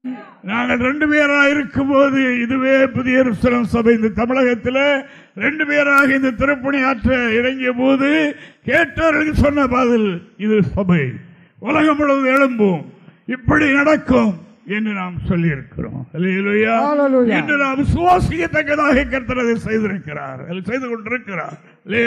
நாங்கள் 2 பேராக இருக்கும் போது இதுவே புதிய எருசலேம் சபை இந்த தமிழகத்தில் 2 பேராக இந்த திருப்பணி ஆற்ற இறங்கிய போது கேட்டவர்களுக்கு சொன்ன பதில் இது சபை உலகம் முழுவதும் எழும்பும் இப்படி நடக்கும் என்று நாம் சொல்லி இருக்கிறோம். என்று நாம் விசுவாசிக்கத்தக்கதாக கர்த்தர் அதை செய்திருக்கிறார், செய்து கொண்டிருக்கிறார்.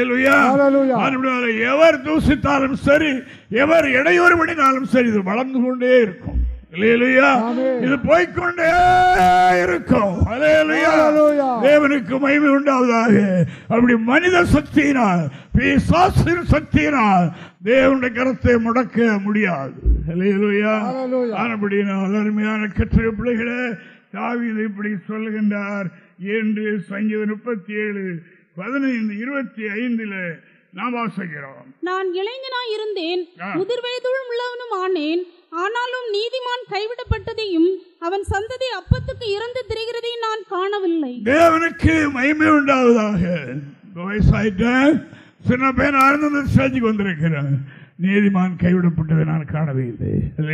எவர் தூசித்தாலும் சரி, எவர் இடையூறு பண்ணினாலும் சரி, இது வளர்ந்து கொண்டே இருக்கும். இது போய்கொண்டே இருக்கும். தேவனுக்கு மகிமை உண்டாவதாக. அப்படி மனித சக்தியினால், பிசாசின் சக்தியினால் தேவனுடைய கரத்தை முடக்க முடியாது. அருமையான கர்த்தருடைய பிள்ளைகளே, தாவீது இப்படி சொல்லுகின்றார் என்று சங்கீதம் 37:15-25 நாம் வாசிக்கிறோம். நான் இளைஞனாய் இருந்தேன், முதிர் வயதும் உள்ளவனும் ஆனேன். ஆனாலும் நீதிமான் கைவிடப்பட்டதையும் அவன் சந்ததி அப்பத்துக்கு இறந்து திரிகிறதையும் நான் காணவில்லை. தேவனுக்கு மகிமை உண்டாவதாக. வயசாயிட்டேன், சின்ன பையன் ஆழ்ந்த ஸ்டேஜுக்கு வந்திருக்கிறேன். நீதிமான் கைவிடப்பட்டதை நான் காணவே இல்லை.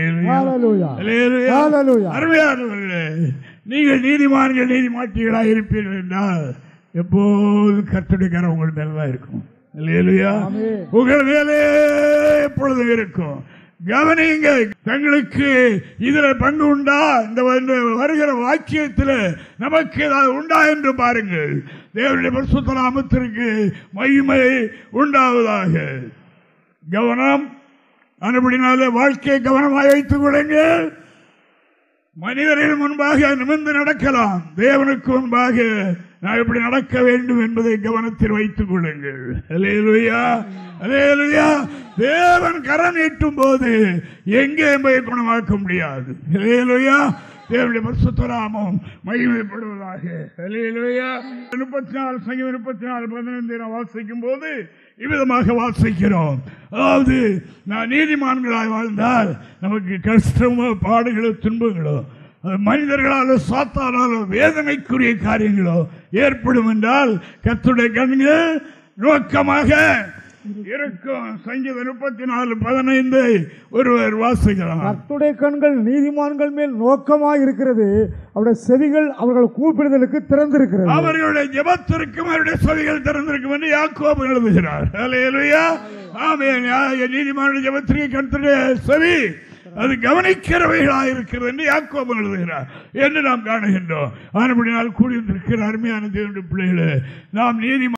அருமையானவர்களே, நீங்கள் நீதிமான்கள் நீதிமாட்டிகளாக இருப்பீர்கள் என்றால் எப்போது கர்த்தருடைய கரம் உங்கள் மேலதான் இருக்கும். உங்கள் மேலே எப்பொழுதும் இருக்கும். கவனிங்க, தங்களுக்கு இதில் பங்கு உண்டா, இந்த வருகிற வாக்கியத்தில் நமக்கு ஏதாவது உண்டா என்று பாருங்கள். தேவனுடைய பரிசுத்த நாமத்திற்கு மகிமை உண்டாவதாக. கவனம், அதுபடினாலே வாழ்க்கையை கவனமாக வைத்துக் கொள்ளுங்கள். மனிதர்கள் முன்பாக நிமிர்ந்து நடக்கலாம், தேவனுக்கு முன்பாக நான் எப்படி நடக்க வேண்டும் என்பதை கவனத்தில் வைத்துக் கொள்ளுங்கள். அல்லேலூயா, அல்லேலூயா. தேவன் கரம் நீட்டும் போது எங்கே போய் குணமாக்க முடியாது. அல்லேலூயா. தேவனுடைய பரிசுத்த நாமம் மகிமைப்படுவதாக. அல்லேலூயா. 34 சங்கீதம் 34:15 வாசிக்கும் போது இவ்விதமாக வாசிக்கிறோம். அதாவது, நான் நீதிமான்களாய் வாழ்ந்தால் நமக்கு கஷ்டமோ பாடுகளோ துன்பங்களோ மனிதர்களாலோ சாத்தானாலோ வேதனைக்குரிய காரியங்களோ ஏற்படும் என்றால் கர்த்தருடைய கண்கள் நோக்கமாக இருக்கும். சங்கீதம் 34:15 ஒருவர் வாசிக்கலாம். கர்த்தருடைய கண்கள் நீதிமான்கள் மேல் நோக்கமாக இருக்கிறது, அவருடைய செவிகள் அவர்கள் கூப்பிடுதலுக்கு திறந்திருக்கிறது. அவர்களுடைய ஜெபத்திற்கும் அவருடைய செவிகள் திறந்திருக்கும் என்று யாக்கோபு எழுதுகிறார். அல்லேலூயா. ஆமென். நீதிமானுடைய ஜெபத்திற்கு கர்த்தருடைய செவி அது கவனிக்கிறவைகளாக இருக்கிறது என்று யாக்கோபு எழுதுகிறார் என்று நாம் காணுகின்றோம். ஆனபடியால் கூடியிருக்கிற அருமையான தேவனுடைய பிள்ளைகளே, நாம் நீதிமான்